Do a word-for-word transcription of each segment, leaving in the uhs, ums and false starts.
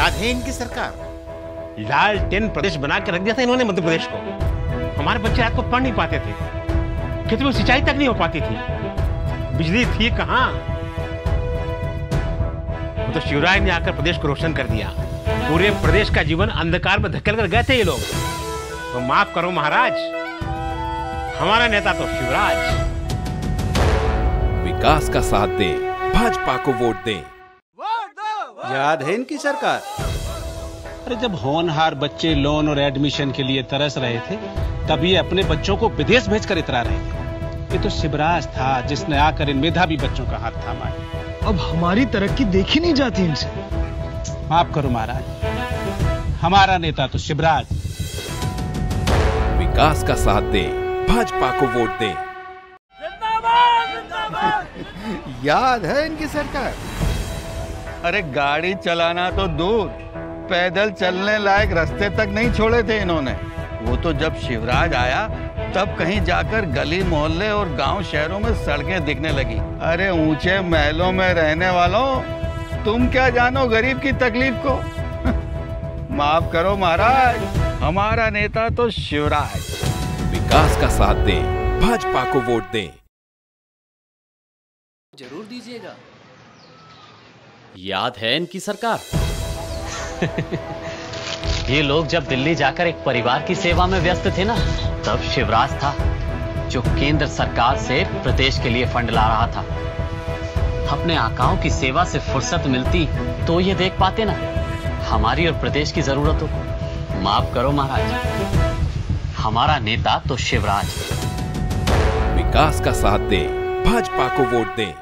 याद है इनकी सरकार? लालटेन प्रदेश बना के रख दिया था इन्होंने मध्य प्रदेश को। हमारे बच्चे रात को पढ़ नहीं पाते थे, खेतों में सिंचाई तक नहीं हो पाती थी, बिजली थी कहां। तो शिवराज ने आकर प्रदेश को रोशन कर दिया। पूरे प्रदेश का जीवन अंधकार में धकेल कर गए थे ये लोग। तो माफ करो महाराज, हमारा नेता तो शिवराज। विकास का साथ दे, भाजपा को वोट दे। याद है इनकी सरकार? अरे जब होनहार बच्चे लोन और एडमिशन के लिए तरस रहे थे, तब ये अपने बच्चों को विदेश भेजकर इतरा रहे थे। ये तो शिवराज था जिसने आकर इन मेधावी बच्चों का हाथ थामा है। अब हमारी तरक्की देखी नहीं जाती इनसे। माफ करो महाराज, हमारा नेता तो शिवराज। विकास का साथ दे, भाजपा को वोट दे। याद है इनकी सरकार? अरे गाड़ी चलाना तो दूर, पैदल चलने लायक रास्ते तक नहीं छोड़े थे इन्होंने। वो तो जब शिवराज आया तब कहीं जाकर गली मोहल्ले और गांव शहरों में सड़कें दिखने लगी। अरे ऊंचे महलों में रहने वालों, तुम क्या जानो गरीब की तकलीफ को। माफ करो महाराज, हमारा नेता तो शिवराज। विकास का साथ दे, भाजपा को वोट दे। जरूर दीजिएगा। याद है इनकी सरकार? ये लोग जब दिल्ली जाकर एक परिवार की सेवा में व्यस्त थे ना, तब शिवराज था जो केंद्र सरकार से प्रदेश के लिए फंड ला रहा था। अपने आकाओं की सेवा से फुर्सत मिलती तो ये देख पाते ना हमारी और प्रदेश की जरूरत हो। माफ करो महाराज, हमारा नेता तो शिवराज। विकास का साथ दे, भाजपा को वोट दे।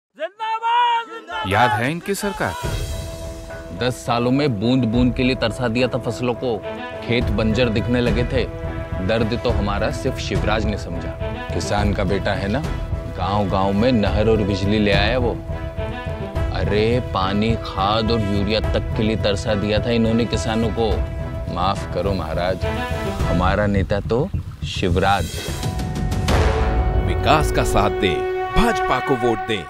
याद है इनकी सरकार? दस सालों में बूंद बूंद के लिए तरसा दिया था फसलों को, खेत बंजर दिखने लगे थे। दर्द तो हमारा सिर्फ शिवराज ने समझा। किसान का बेटा है ना, गांव गांव में नहर और बिजली ले आया वो। अरे पानी, खाद और यूरिया तक के लिए तरसा दिया था इन्होंने किसानों को। माफ करो महाराज, हमारा नेता तो शिवराज। विकास का साथ दे, भाजपा को वोट दे।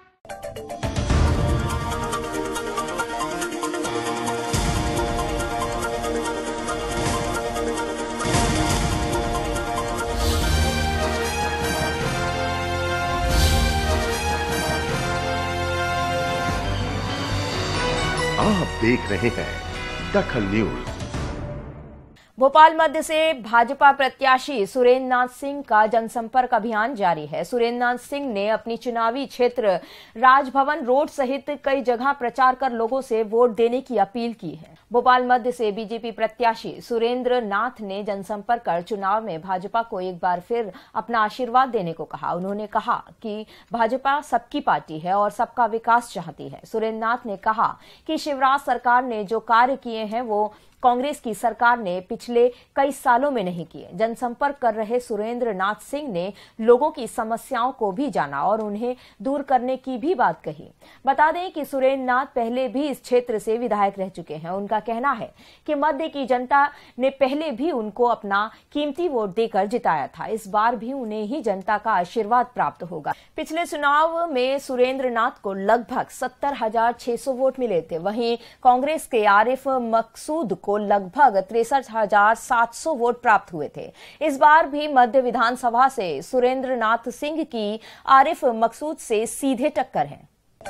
आप देख रहे हैं दखल न्यूज। भोपाल मध्य से भाजपा प्रत्याशी सुरेंद्र नाथ सिंह का जनसंपर्क अभियान जारी है। सुरेंद्र नाथ सिंह ने अपनी चुनावी क्षेत्र राजभवन रोड सहित कई जगह प्रचार कर लोगों से वोट देने की अपील की है। भोपाल मध्य से बीजेपी प्रत्याशी सुरेंद्र नाथ ने जनसंपर्क कर चुनाव में भाजपा को एक बार फिर अपना आशीर्वाद देने को कहा। उन्होंने कहा कि भाजपा सबकी पार्टी है और सबका विकास चाहती है। सुरेंद्र नाथ ने कहा कि शिवराज सरकार ने जो कार्य किए हैं वो कांग्रेस की सरकार ने पिछले कई सालों में नहीं किए। जनसंपर्क कर रहे सुरेंद्र नाथ सिंह ने लोगों की समस्याओं को भी जाना और उन्हें दूर करने की भी बात कही। बता दें कि सुरेंद्र नाथ पहले भी इस क्षेत्र से विधायक रह चुके हैं। उनका कहना है कि मध्य की जनता ने पहले भी उनको अपना कीमती वोट देकर जिताया था। इस बार भी उन्हें ही जनता का आशीर्वाद प्राप्त होगा। पिछले चुनाव में सुरेंद्र नाथ को लगभग सत्तर हजार छह सौ वोट मिले थे। वहीं कांग्रेस के आरिफ मकसूद को लगभग तिरसठ हजार सात सौ वोट प्राप्त हुए थे। इस बार भी मध्य विधानसभा से सुरेंद्र नाथ सिंह की आरिफ मकसूद से सीधे टक्कर है।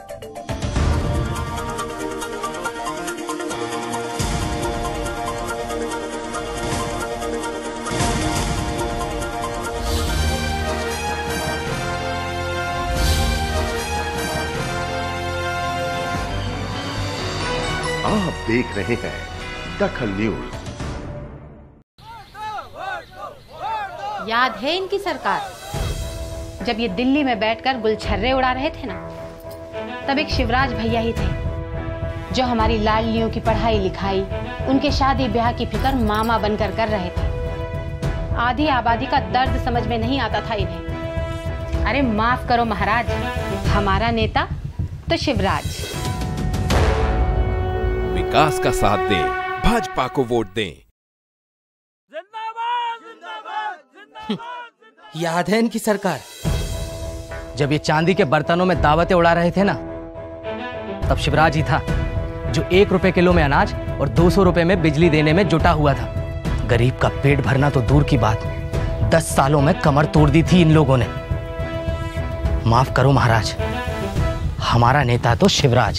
आप देख रहे हैं दखल न्यूज। याद है इनकी सरकार? जब ये दिल्ली में बैठकर गुलछर्रे उड़ा रहे थे ना, तब एक शिवराज भैया ही थे जो हमारी लाडलियों की पढ़ाई लिखाई, उनके शादी ब्याह की फिक्र मामा बनकर कर रहे थे। आधी आबादी का दर्द समझ में नहीं आता था इन्हें। अरे माफ करो महाराज, हमारा नेता तो शिवराज। विकास का साथ दे, भाजपा को वोट दें। याद है इनकी सरकार? जब ये चांदी के बर्तनों में दावतें उड़ा रहे थे ना, तब शिवराज ही था जो एक रुपए किलो में अनाज और दो सौ रुपए में बिजली देने में जुटा हुआ था। गरीब का पेट भरना तो दूर की बात, दस सालों में कमर तोड़ दी थी इन लोगों ने। माफ करो महाराज, हमारा नेता तो शिवराज।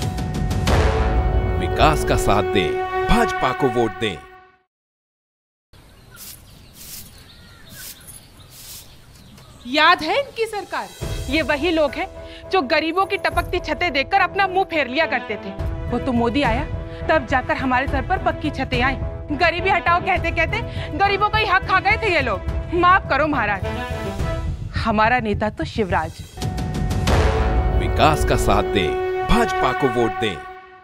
विकास का साथ दे, भाजपा को वोट दे। याद है इनकी सरकार? ये वही लोग हैं जो गरीबों की टपकती छतें देखकर अपना मुंह फेर लिया करते थे। वो तो मोदी आया तब जाकर हमारे सर पर पक्की छतें आई। गरीबी हटाओ कहते कहते गरीबों का ही हक खा गए थे ये लोग। माफ करो महाराज, हमारा नेता तो शिवराज। विकास का साथ दे, भाजपा को वोट दे।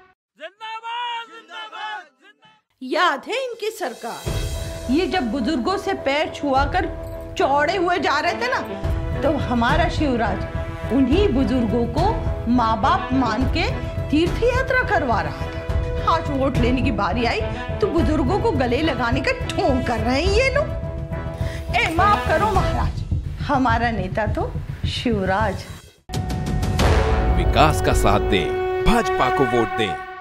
याद है इनकी सरकार? ये जब बुजुर्गों से पैर छुआ कर चौड़े हुए जा रहे थे ना, तो हमारा शिवराज उन्हीं बुजुर्गों को माँ बाप मान के तीर्थ यात्रा करवा रहा था। आज वोट लेने की बारी आई तो बुजुर्गों को गले लगाने का ढोंग कर रहे हैं ये लोग। ए माफ करो महाराज, हमारा नेता तो शिवराज। विकास का साथ दे, भाजपा को वोट दे।